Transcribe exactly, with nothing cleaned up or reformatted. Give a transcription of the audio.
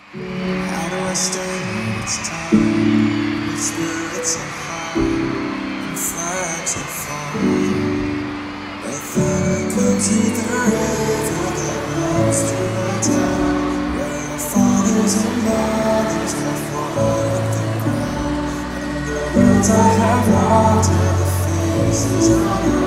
How do I stay when it's time? With spirits are high and flags are falling. But then I go to the river that runs through my town, where our fathers and mothers have walked the ground, and the words I have locked are the faces on our